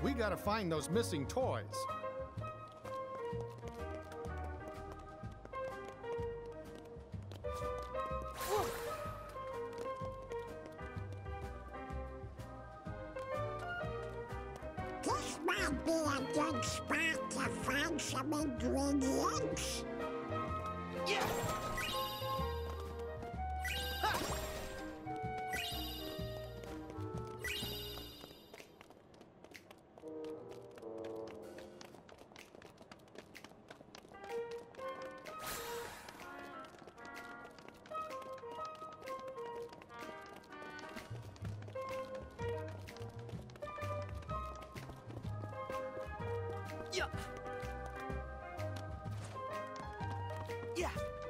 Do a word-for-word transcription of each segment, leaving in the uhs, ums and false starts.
We gotta find those missing toys. This might be a good spot to find some ingredients. Yeah! Yeah. Yeah.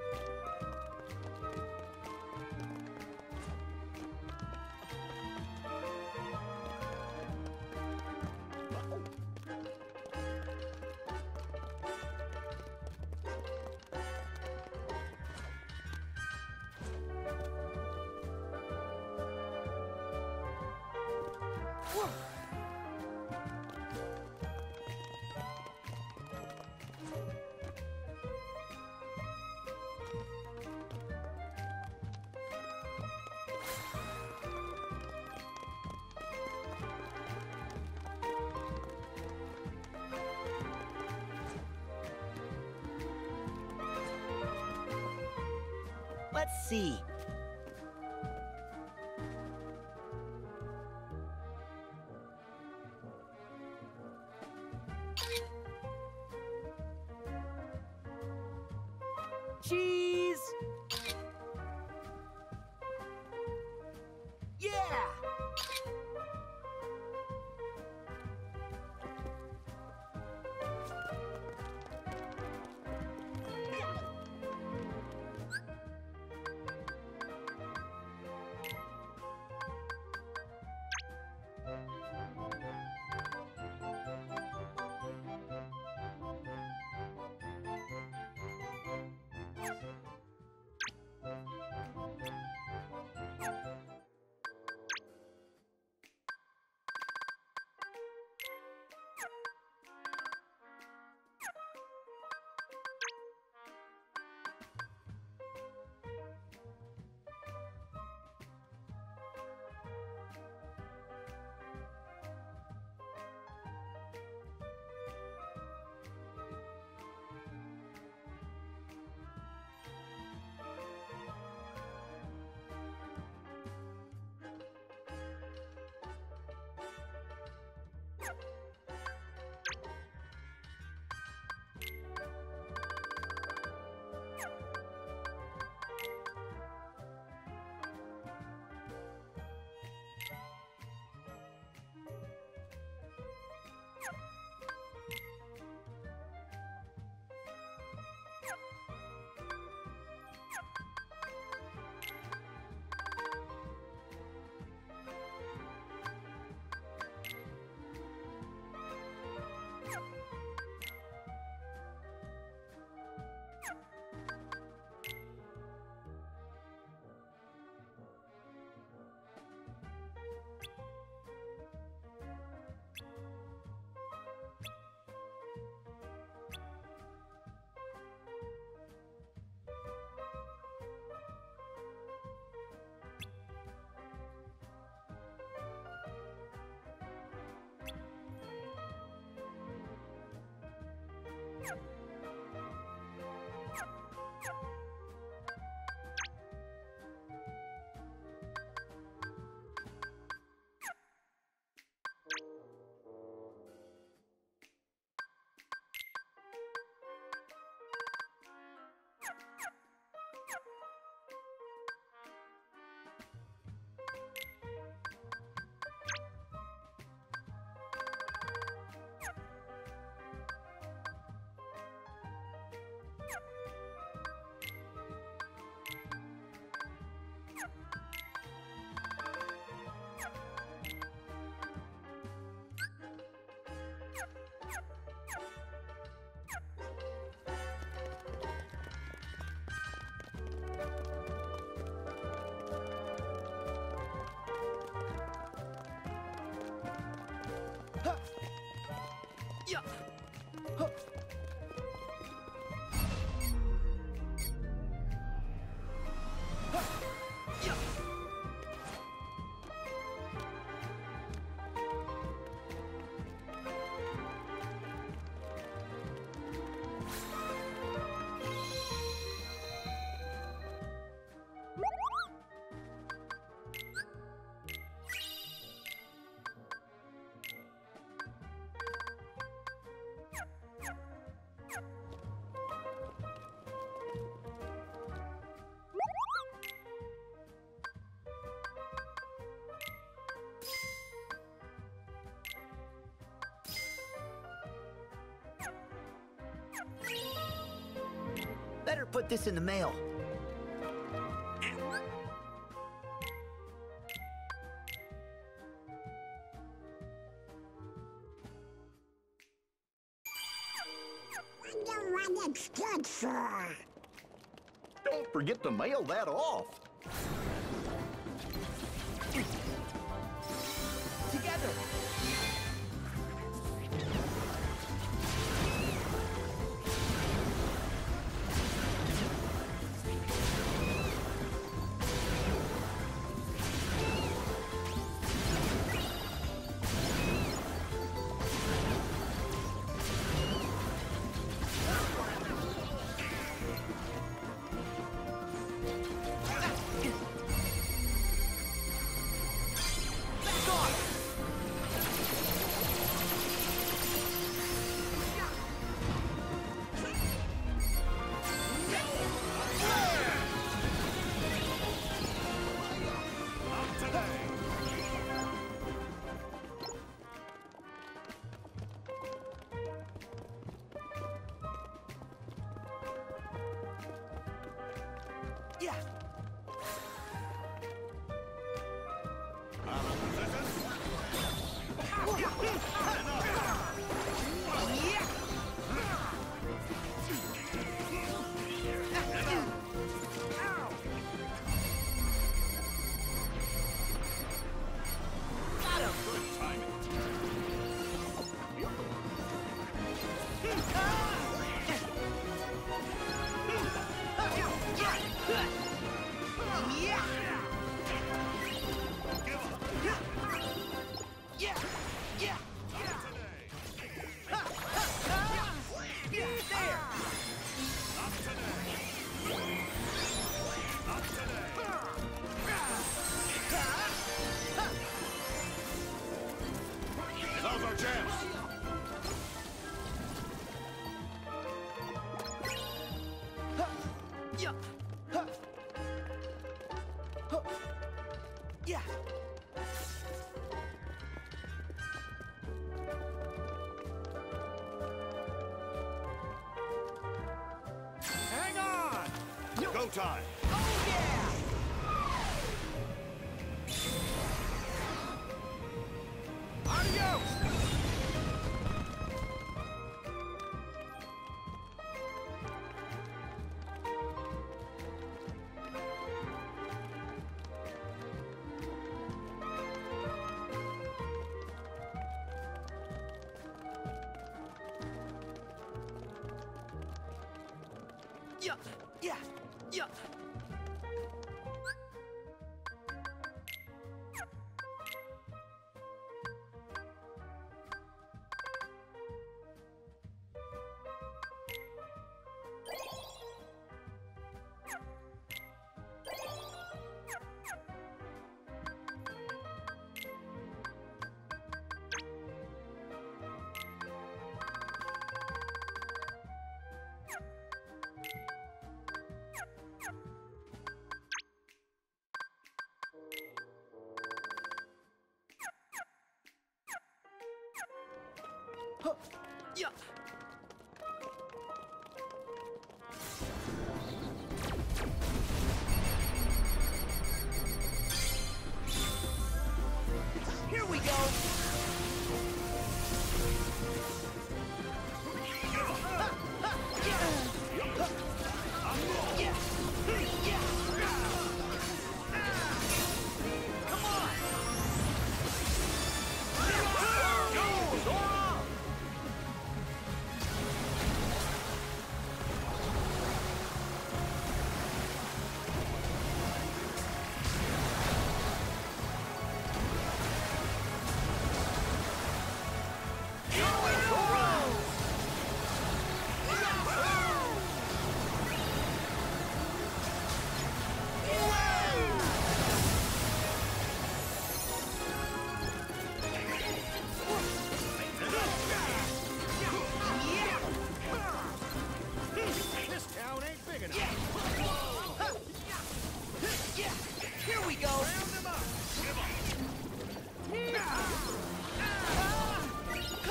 Whoa. Let's see. Cheese! Yeah! Yeah. Huh. Huh. Yeah. Better put this in the mail. Wonder what it's good for. Don't forget to mail that off. Together. Yeah. Yeah! Yeah! There! Now's our chance. Yeah! Yeah! Hang on! Go time. Oh yeah! Adios! Yeah! Yeah! Yeah!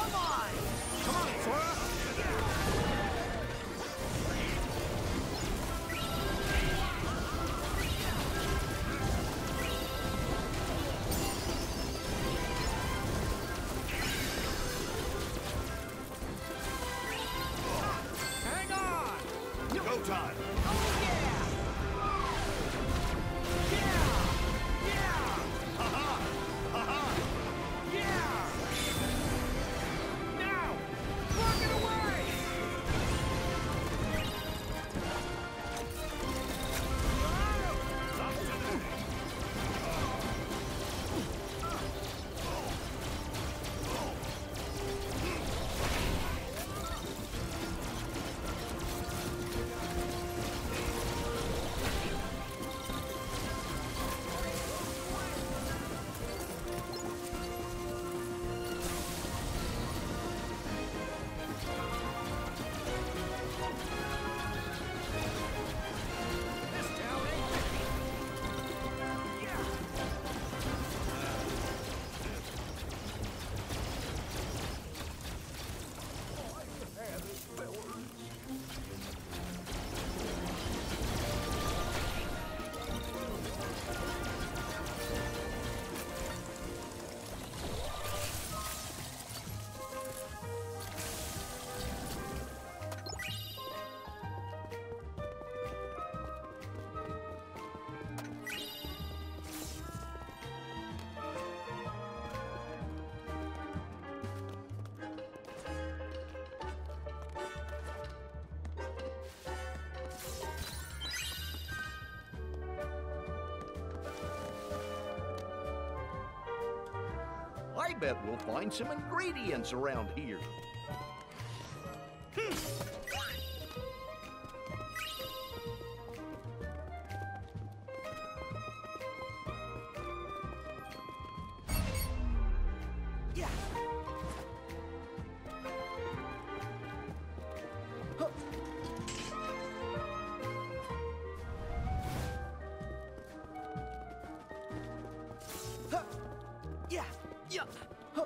Come on! Come on, Sora! Hang on! Go time. Oh, yeah! Yeah! Yeah! Ha-ha! Ha-ha! Yeah! Now! Block it away! Up today! This town ain't ready. Yeah! I bet we'll find some ingredients around here. Yeah! Huh. Huh. Yeah! Yeah! Huh.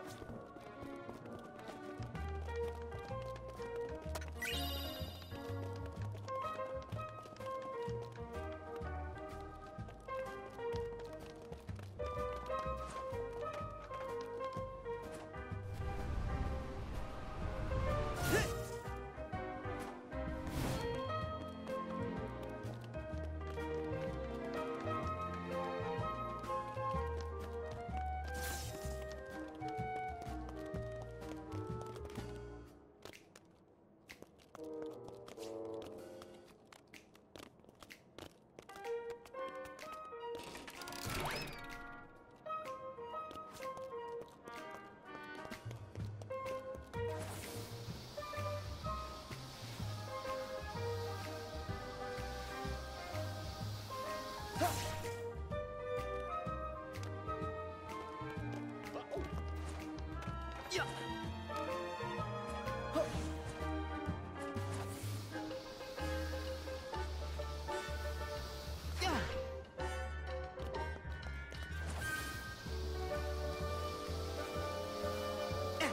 Yeah! Huh. Yeah! Eh.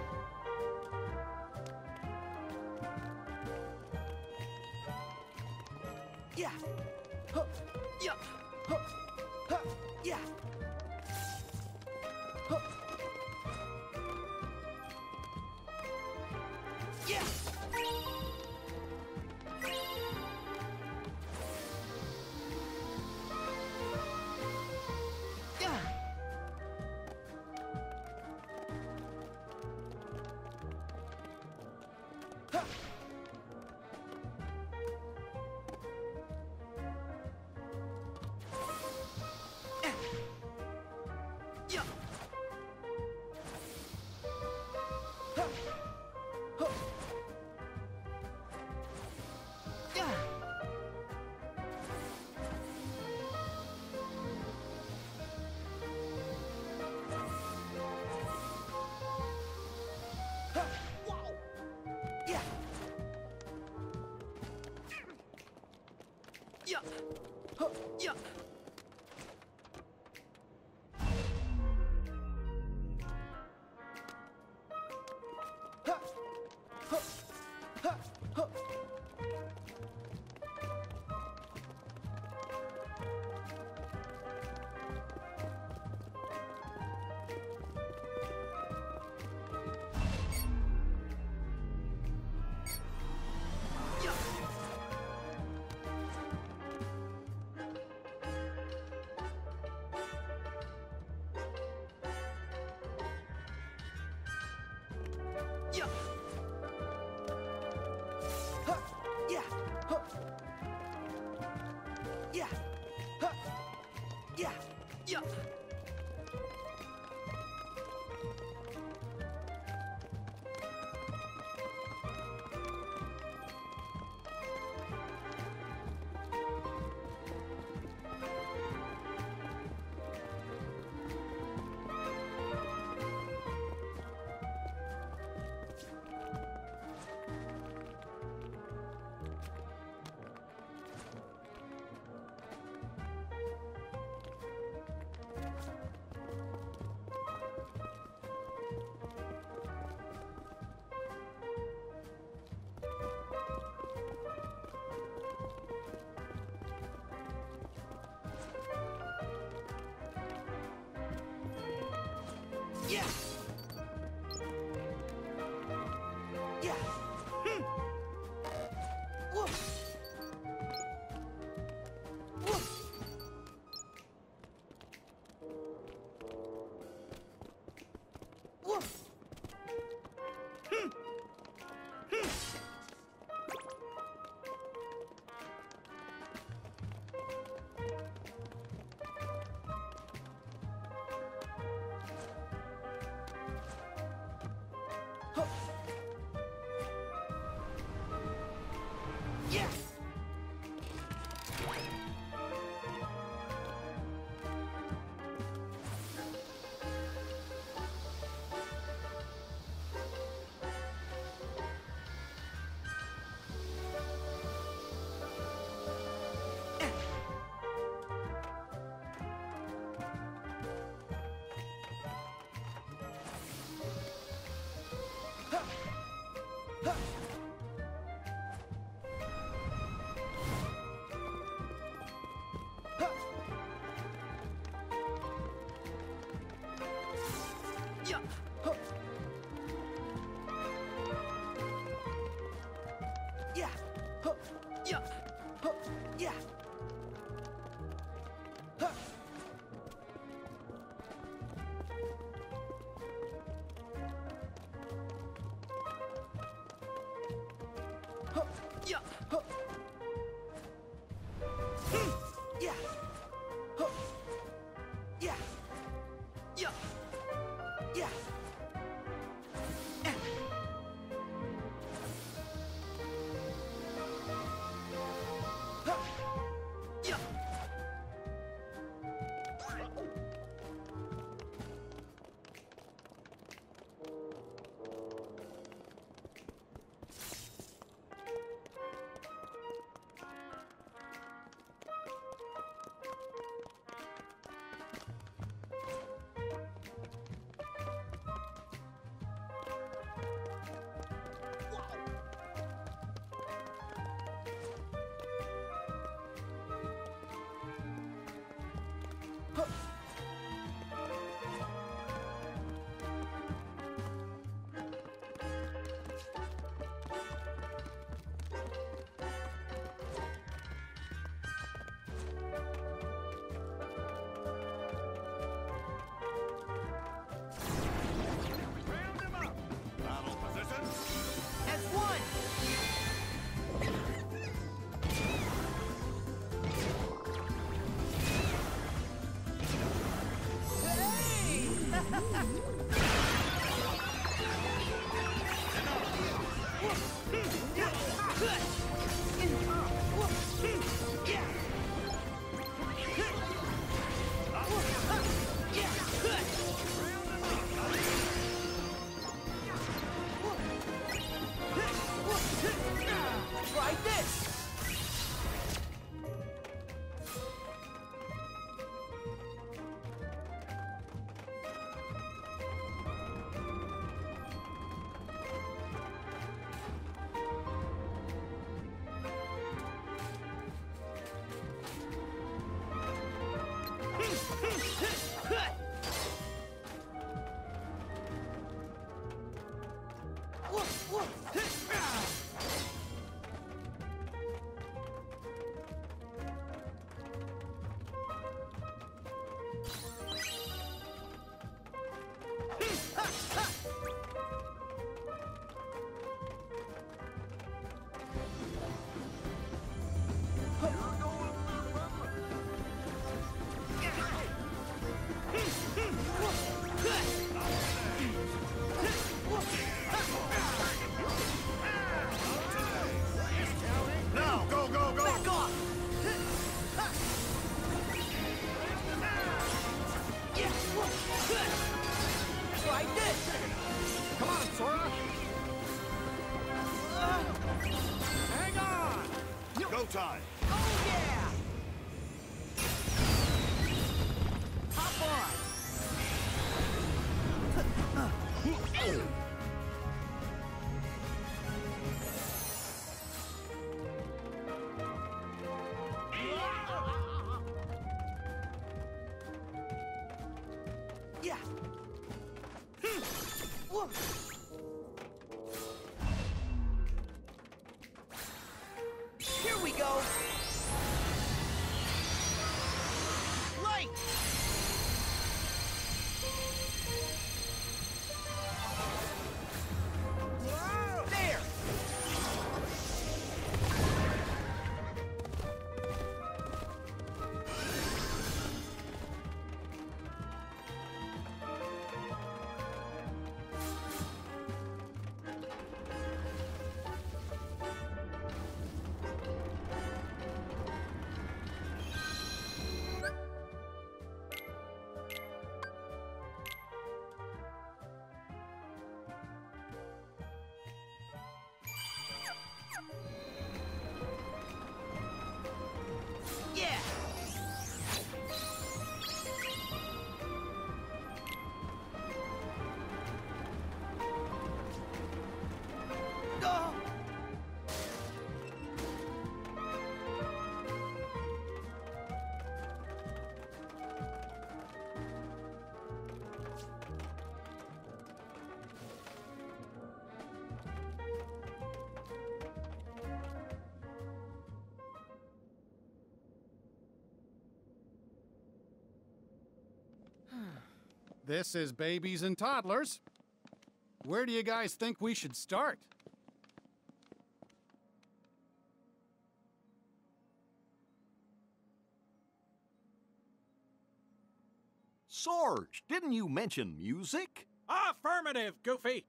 Yeah! Huh. Yeah! Huh. Huh. Yeah! Huh. Yeah! Yeah! Huh. Eh. Yeah! Huh. Huh. Yeah! Huh. Wow! Yeah! Yeah! Yeah! Huh. Yeah! Huh. Yeah! Huh. Yeah! Huh. Huh. Yeah! Huh. Hmm. Yeah! Huh. Yeah! Yeah! Yeah! Eh. Huh. Yeah! Huh. Round him up! Battle position. As one! Try this! Now, go, go, go! Back off! Try this! Come on, Sora! Hang on! Go time! Oh yeah! Hop on! Yeah! Whoa. Here we go! Light! This is Babies and Toddlers. Where do you guys think we should start? Sarge, didn't you mention music? Affirmative, Goofy.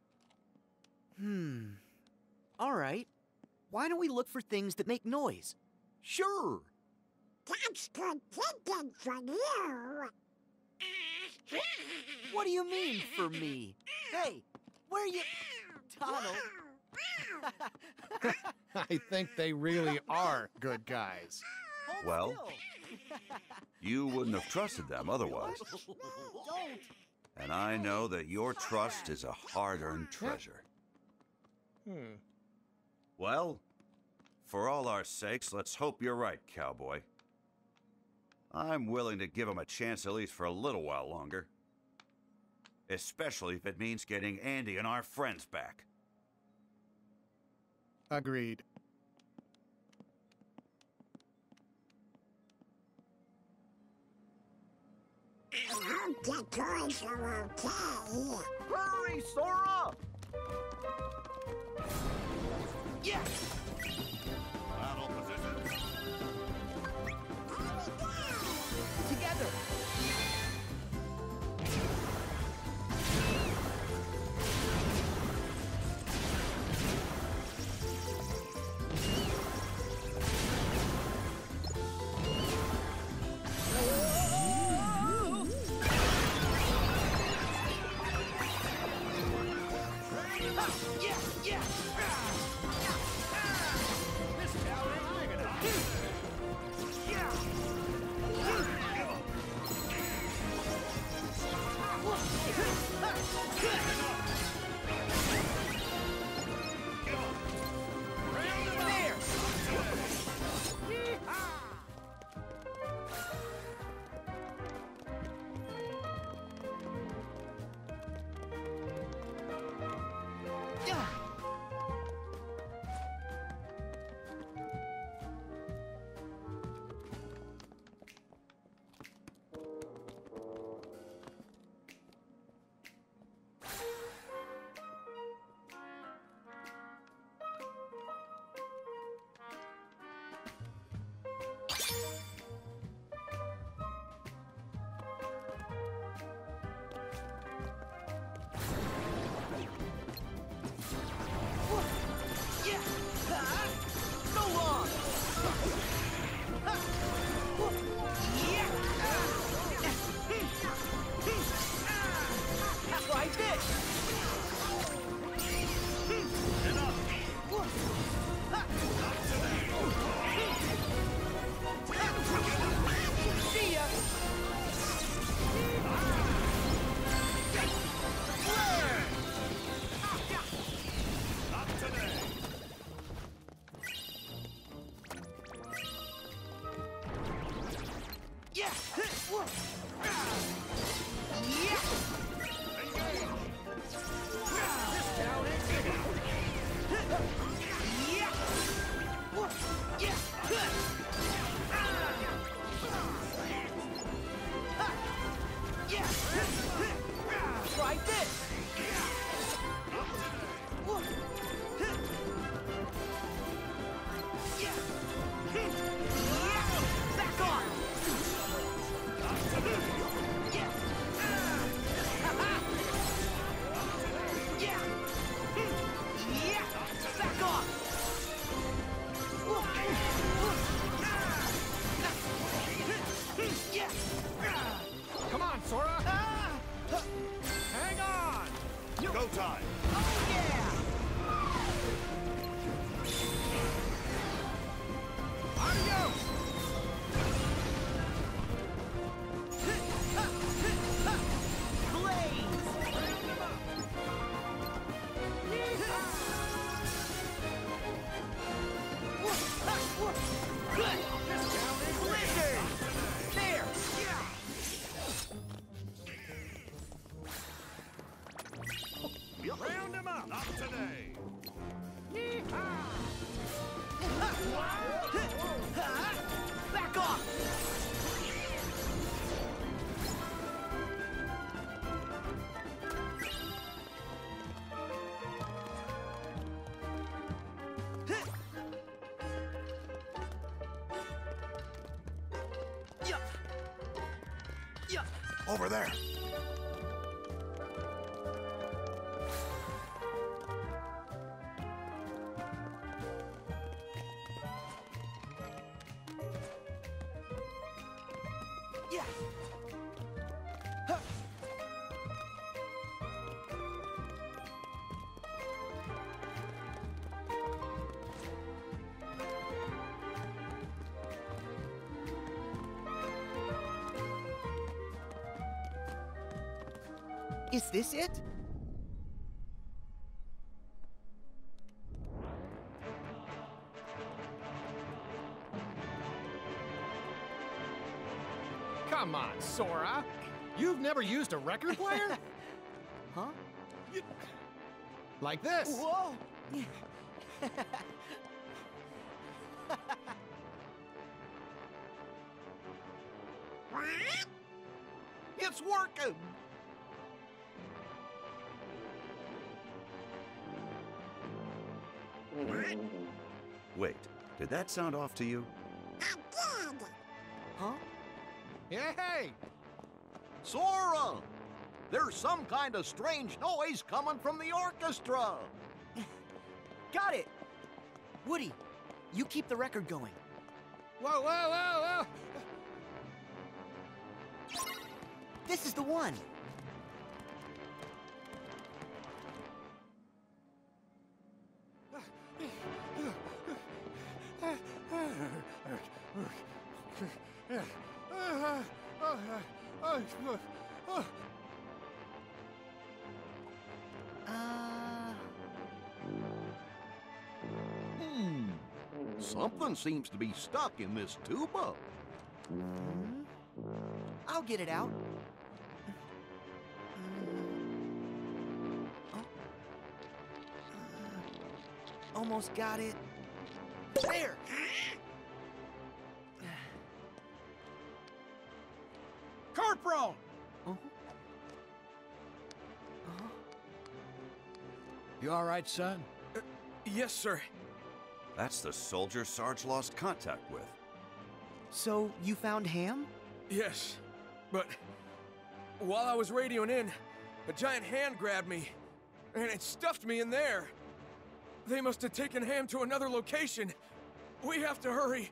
Hmm. All right. Why don't we look for things that make noise? Sure. That's good thinking from you. What do you mean, for me? Hey, where you... Donald. I think they really are good guys. Hold Well? still. You wouldn't have trusted them otherwise. Don't. And I know that your trust is a hard-earned treasure. Hmm. Well, for all our sakes, let's hope you're right, cowboy. I'm willing to give him a chance at least for a little while longer. Especially if it means getting Andy and our friends back. Agreed. I hope the toys are okay. Hurry, Sora! Yeah. Battle position. Together. Yeah, yeah. This tower ain't big enough. Come on, Sora! Hang on! Go time! Oh, yeah! Adios! Round him up! Not today! Back off! Over there. Yeah. Huh. Is this it? Come on, Sora. You've never used a record player? Huh? Like this. Whoa! What? It's working! Wait, did that sound off to you? I did. Huh? Hey! Sora! There's some kind of strange noise coming from the orchestra! Got it! Woody, you keep the record going. Whoa, whoa, whoa, whoa! This is the one. Uh, Hmm. Something seems to be stuck in this tuba. I'll get it out. Oh. Uh, Almost got it. There! Corporal! Uh-huh. You all right, son? Yes, sir. That's the soldier Sarge lost contact with. So, you found Ham? Yes. But while I was radioing in, a giant hand grabbed me, and it stuffed me in there. They must have taken Ham to another location. We have to hurry.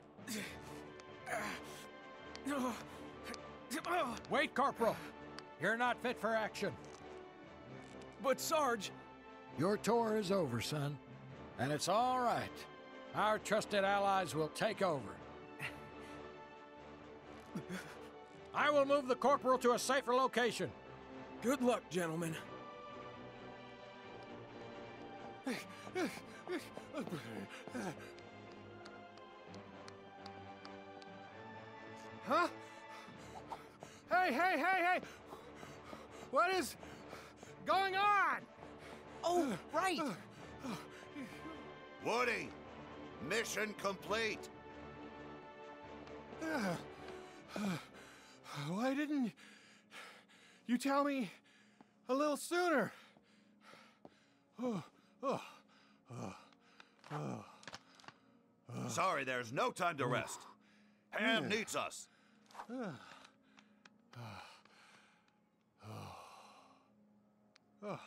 Wait, Corporal. You're not fit for action. But Sarge, Your tour is over, son. And it's all right. Our trusted allies will take over. I will move the Corporal to a safer location. good luck, gentlemen. Huh? Hey, hey, hey, hey! What is going on? Oh, right! Woody, mission complete. Why didn't you tell me a little sooner? Oh, oh, oh, oh. Sorry, there's no time to rest. Ham needs us. Oh.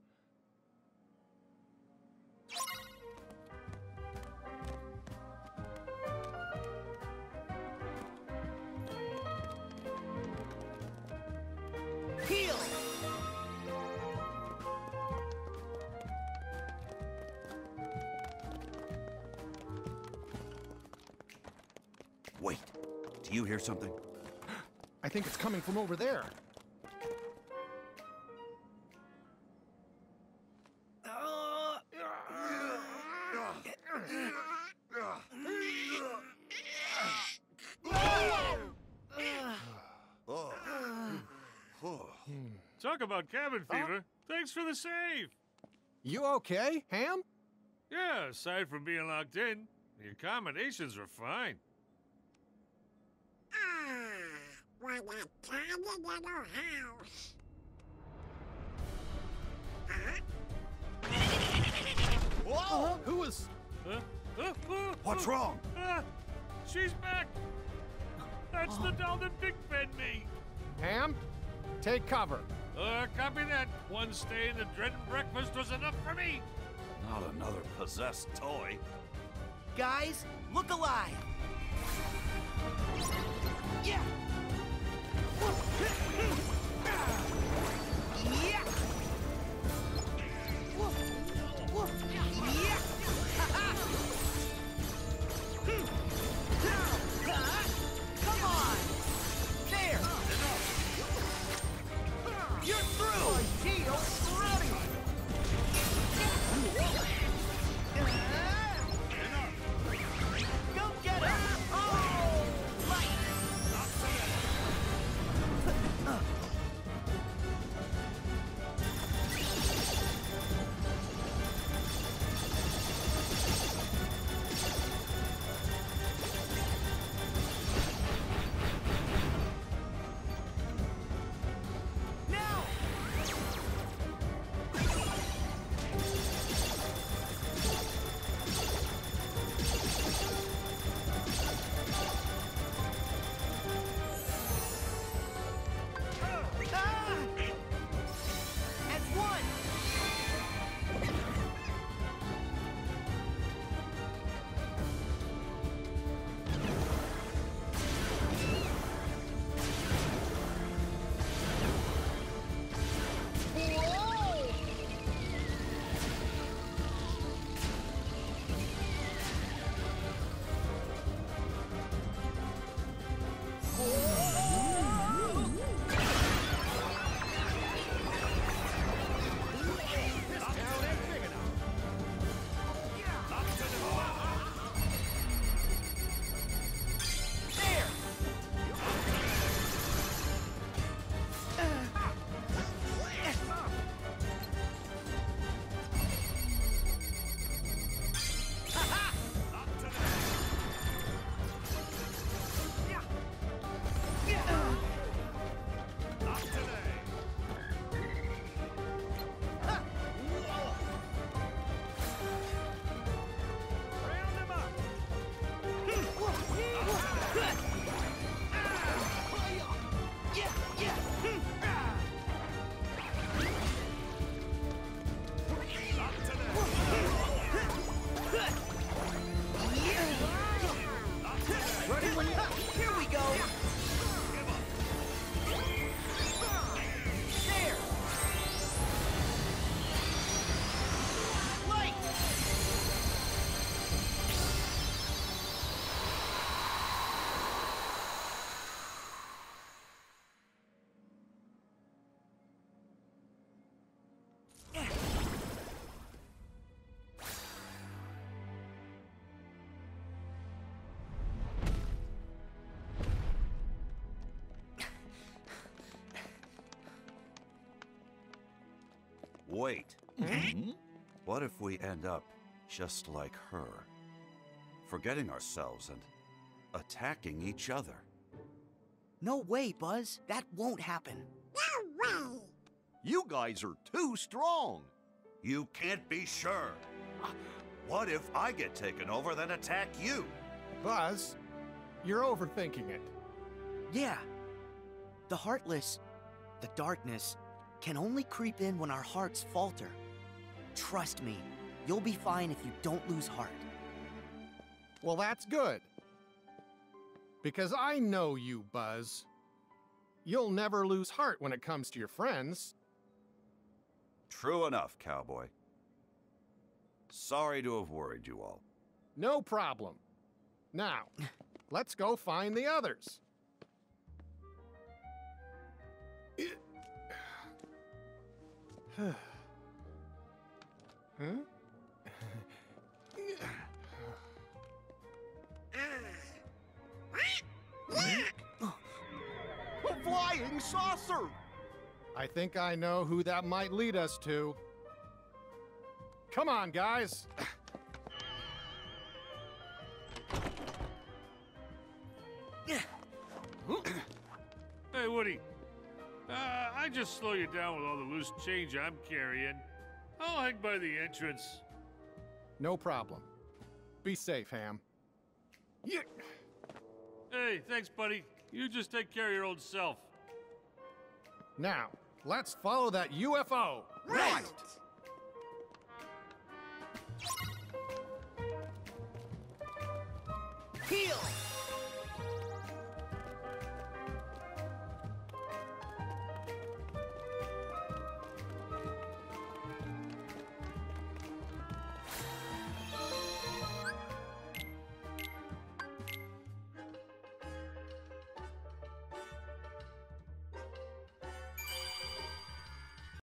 Heal! Wait, do you hear something? I think it's coming from over there. Talk about cabin fever. Thanks for the save. You okay, Ham? Yeah, aside from being locked in, the accommodations are fine. Ah, what a tiny little house. Whoa! Who was... Huh? Uh, uh, What's uh, wrong? uh, she's back. That's the doll that Big fed me. Ham? Take cover. Uh, copy that. One stay in the dreaded breakfast was enough for me. Not another possessed toy. Guys, look alive! Yeah! Yeah! Yeah! Come on! There! You're through! Shield ready! Go get him! Oh! Light! Now! Ah! As one! There! Here we go! There! Light! Wait. What if we end up just like her? Forgetting ourselves and attacking each other. No way, Buzz. That won't happen. No way. You guys are too strong. You can't be sure. What if I get taken over, then attack you? Buzz, you're overthinking it. Yeah. The Heartless, the darkness, can only creep in when our hearts falter. Trust me, you'll be fine if you don't lose heart. Well, that's good. Because I know you, Buzz. You'll never lose heart when it comes to your friends. True enough, cowboy. Sorry to have worried you all. No problem. Now, let's go find the others. Huh? A flying saucer! I think I know who that might lead us to. Come on, guys. Hey, Woody. Uh, I just slow you down with all the loose change I'm carrying. I'll hang by the entrance. No problem. Be safe, Ham. Yeah. Hey, thanks, buddy. You just take care of your old self. Now, let's follow that U F O. Right! Heal!